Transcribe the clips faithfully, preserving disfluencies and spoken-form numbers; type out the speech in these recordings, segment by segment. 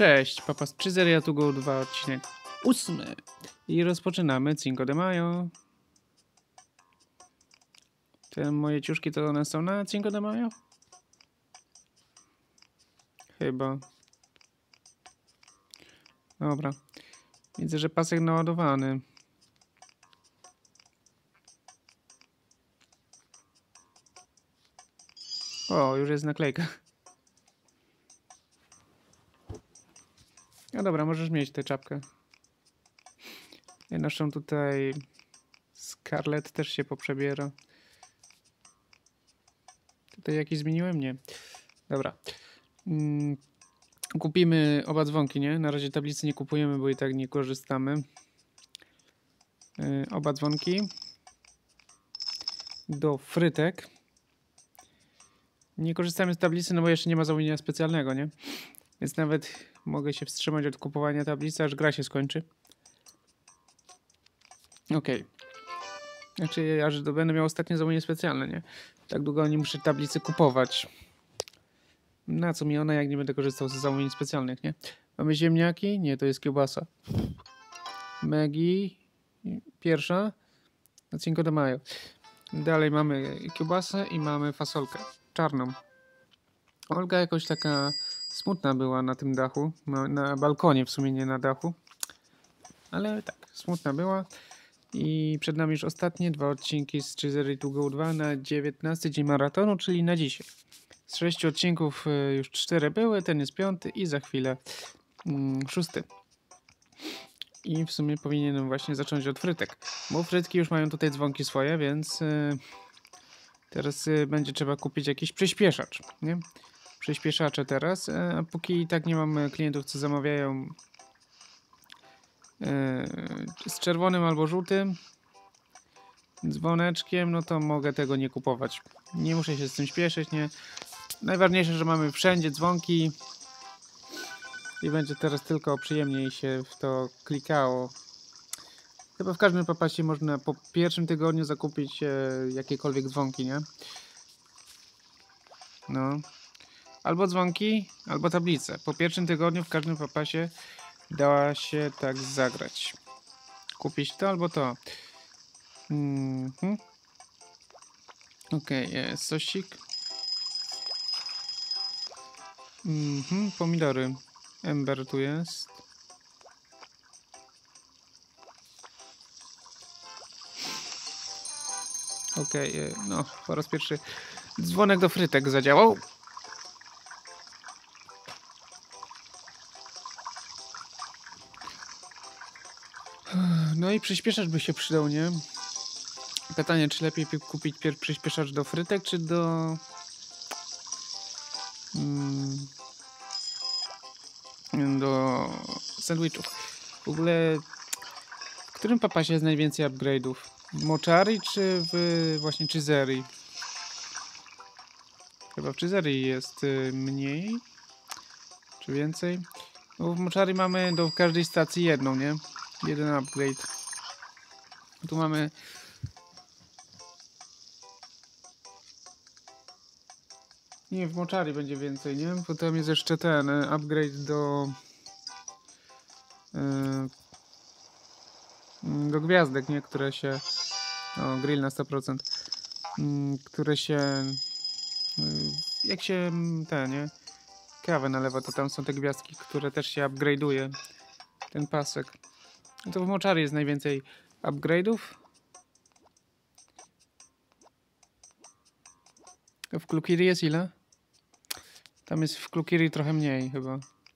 Cześć, Papa z Pizzeria to go dwa, odcinek ósmy. I rozpoczynamy Cinco de Mayo. Te moje ciuszki to one są na Cinco de Mayo? Chyba. Dobra. Widzę, że pasek naładowany. O, już jest naklejka. No dobra, możesz mieć tę czapkę. Ja naszą tutaj Scarlett też się poprzebiera. Tutaj jakiś zmieniłem? Nie. Dobra. Mm, kupimy oba dzwonki, nie? Na razie tablicy nie kupujemy, bo i tak nie korzystamy. Yy, oba dzwonki. Do frytek. Nie korzystamy z tablicy, no bo jeszcze nie ma zamówienia specjalnego, nie? Więc nawet mogę się wstrzymać od kupowania tablicy, aż gra się skończy. Okej. Okay. Znaczy, aż do będę miał ostatnie zamówienie specjalne, nie? Tak długo nie muszę tablicy kupować. Na co mi ona, jak nie będę korzystał z zamówień specjalnych, nie? Mamy ziemniaki? Nie, to jest kiełbasa. Maggi. Pierwsza. Na Cinco de Mayo. Dalej mamy kiełbasę i mamy fasolkę. Czarną. Olga jakoś taka smutna była na tym dachu. Na, na balkonie w sumie, nie na dachu. Ale tak, smutna była. I przed nami już ostatnie dwa odcinki z Pizzeria to go dwa na dziewiętnasty dzień maratonu, czyli na dzisiaj. Z sześciu odcinków już cztery były, ten jest piąty i za chwilę mm, szósty. I w sumie powinienem właśnie zacząć od frytek. Bo frytki już mają tutaj dzwonki swoje, więc yy, teraz yy, będzie trzeba kupić jakiś przyspieszacz, nie? Przyspieszacze teraz, yy, a póki i tak nie mamy klientów, co zamawiają yy, z czerwonym albo żółtym dzwoneczkiem, no to mogę tego nie kupować. Nie muszę się z tym śpieszyć, nie? Najważniejsze, że mamy wszędzie dzwonki i będzie teraz tylko przyjemniej się w to klikało. Chyba w każdym papasie można po pierwszym tygodniu zakupić e, jakiekolwiek dzwonki, nie? No. Albo dzwonki, albo tablice. Po pierwszym tygodniu w każdym papasie dała się tak zagrać. Kupić to albo to. Mhm. Okej, okay, jest sosik. Mhm, pomidory. Ember tu jest. Okej, okay, no po raz pierwszy dzwonek do frytek zadziałał. No i przyspieszacz by się przydał, nie? Pytanie, czy lepiej kupić przyspieszacz do frytek, czy do... Hmm, do sandwichów. W ogóle w którym papasie jest najwięcej upgrade'ów? W Mochari czy w właśnie Pizzerii? Chyba w Pizzerii jest y, mniej. Czy więcej? No w Mochari mamy do każdej stacji jedną, nie? Jeden upgrade. Tu mamy... Nie, w Mochari będzie więcej, nie? Potem jest jeszcze ten y, upgrade do... Y, do gwiazdek, nie? Które się... O, grill na sto procent. Y, które się... Y, jak się... te, nie? Kawę nalewa, to tam są te gwiazdki, które też się upgrade'uje. Ten pasek. No to w Mochari jest najwięcej upgrade'ów. W Klukiri jest ile? Tam jest w Klukiri trochę mniej chyba.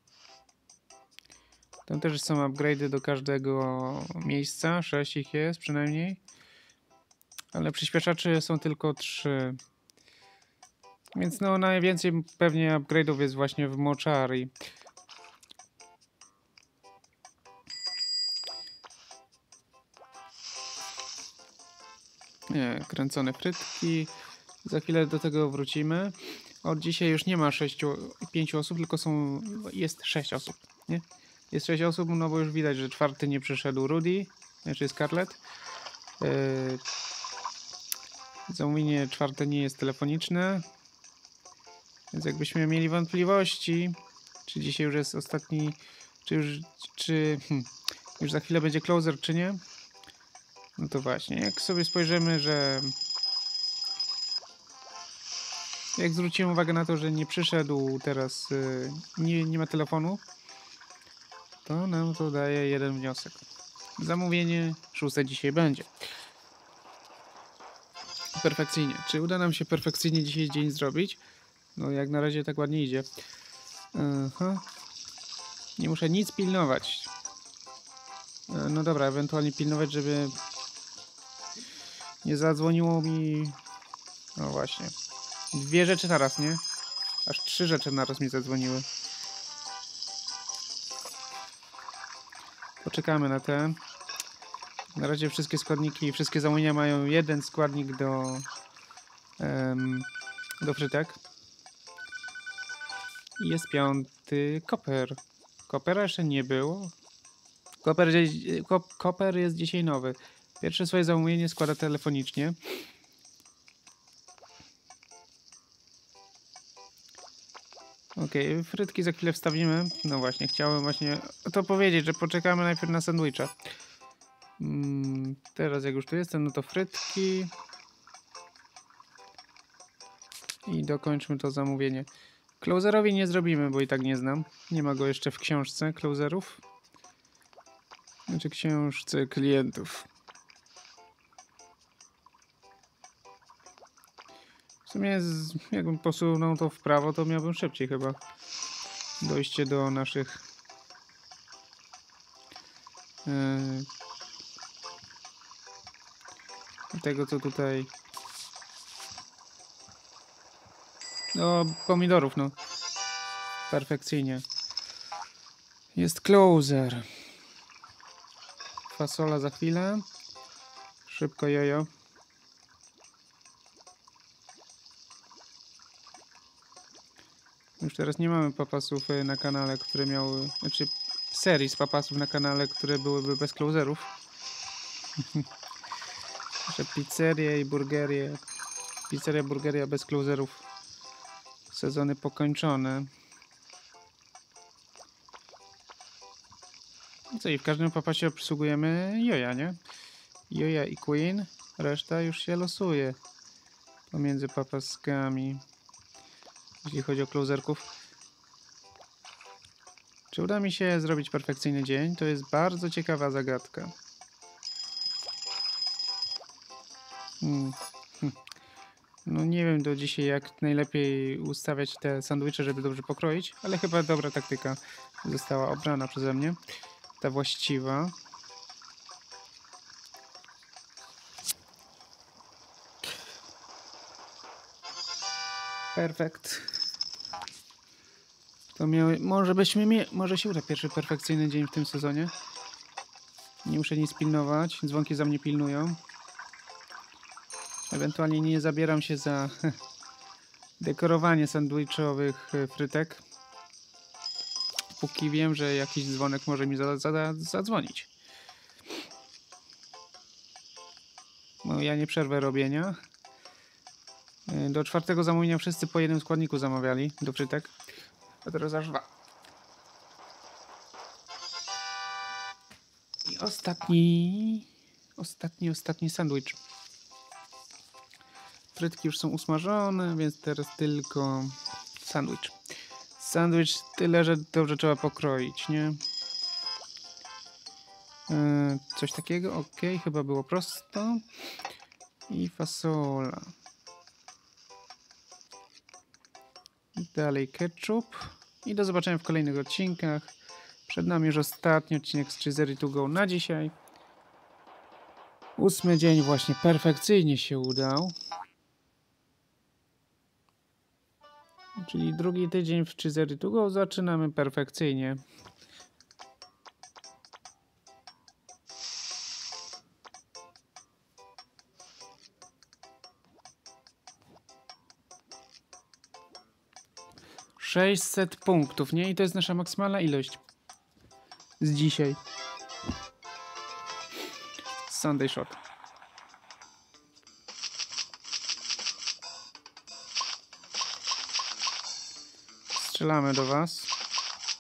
Tam też są upgrade'y do każdego miejsca. sześć ich jest przynajmniej. Ale przyspieszaczy są tylko trzy. Więc no najwięcej pewnie upgrade'ów jest właśnie w Mochari. Nie, kręcone frytki. Za chwilę do tego wrócimy. Od dzisiaj już nie ma sześciu, pięciu osób, tylko są, jest sześć osób, nie? Jest sześć osób, no bo już widać, że czwarty nie przyszedł Rudy, znaczy Scarlett. Yy, zamówienie czwarte nie jest telefoniczne. Więc jakbyśmy mieli wątpliwości, czy Czy dzisiaj już jest ostatni... Czy już... Czy... Hmm, już za chwilę będzie closer, czy nie? No to właśnie, jak sobie spojrzymy, że... Jak zwrócimy uwagę na to, że nie przyszedł teraz... Yy, nie, nie ma telefonu, to nam to daje jeden wniosek. Zamówienie szóste dzisiaj będzie. Perfekcyjnie. Czy uda nam się perfekcyjnie dzisiaj dzień zrobić? No jak na razie tak ładnie idzie. Aha. Nie muszę nic pilnować. No dobra, ewentualnie pilnować, żeby nie zadzwoniło mi... No właśnie. Dwie rzeczy naraz, nie? Aż trzy rzeczy naraz mi zadzwoniły. Poczekamy na te. Na razie wszystkie składniki, wszystkie zamówienia mają jeden składnik do... Um, do frytek. I jest piąty koper. Kopera jeszcze nie było. Koper, koper jest dzisiaj nowy. Pierwsze swoje zamówienie składa telefonicznie. Okej, okay, frytki za chwilę wstawimy. No właśnie, chciałem właśnie to powiedzieć, że poczekamy najpierw na sandwicha. Hmm, teraz jak już tu jestem, no to frytki. I dokończmy to zamówienie. Closerowi nie zrobimy, bo i tak nie znam. Nie ma go jeszcze w książce closerów. Znaczy książce klientów. W sumie z, jakbym posunął to w prawo, to miałbym szybciej chyba dojście do naszych yy, tego co tutaj no pomidorów, no perfekcyjnie. Jest closer. Fasola za chwilę. Szybko jojo. Już teraz nie mamy papasów na kanale, które miały... Znaczy serii z papasów na kanale, które byłyby bez closerów. Że pizzeria i burgerie. Pizzeria, burgeria bez closerów. Sezony pokończone. Co i w każdym papasie obsługujemy joja, nie? Joja i Queen. Reszta już się losuje pomiędzy papaskami. Jeśli chodzi o closerków. Czy uda mi się zrobić perfekcyjny dzień? To jest bardzo ciekawa zagadka. Hmm. No nie wiem do dzisiaj jak najlepiej ustawiać te sandwicze, żeby dobrze pokroić, ale chyba dobra taktyka została obrana przeze mnie. Ta właściwa. Perfekt. To miały, może byśmy mie może się uda pierwszy perfekcyjny dzień w tym sezonie. Nie muszę nic pilnować, dzwonki za mnie pilnują. Ewentualnie nie zabieram się za dekorowanie sandwichowych frytek. Póki wiem, że jakiś dzwonek może mi za za zadzwonić. No ja nie przerwę robienia. Do czwartego zamówienia wszyscy po jednym składniku zamawiali do frytek. A teraz aż dwa. I ostatni... Ostatni, ostatni sandwich. Frytki już są usmażone, więc teraz tylko sandwich. Sandwich tyle, że dobrze trzeba pokroić, nie? Yy, coś takiego, ok, chyba było prosto. I fasola. I dalej ketchup. I do zobaczenia w kolejnych odcinkach. Przed nami już ostatni odcinek z Cheesery to Go na dzisiaj. Ósmy dzień właśnie perfekcyjnie się udał. Czyli drugi tydzień w Cheesery to Go zaczynamy perfekcyjnie. sześćset punktów, nie? I to jest nasza maksymalna ilość z dzisiaj. Sunday Shot. Strzelamy do was.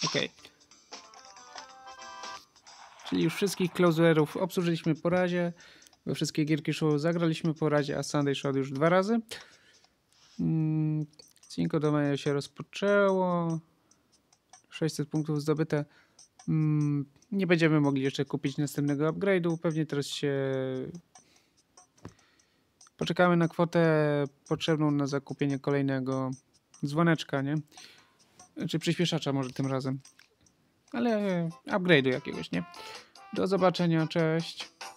Okej. Czyli już wszystkich closerów obsłużyliśmy po razie. We wszystkie gierki show zagraliśmy po razie, a Sunday Shot już dwa razy. Mm, Cinco de Mayo się rozpoczęło. sześćset punktów zdobyte. Mm, nie będziemy mogli jeszcze kupić następnego upgrade'u. Pewnie teraz się poczekamy na kwotę potrzebną na zakupienie kolejnego dzwoneczka, nie? Czy przyspieszacza może tym razem. Ale upgrade'u jakiegoś, nie? Do zobaczenia, cześć.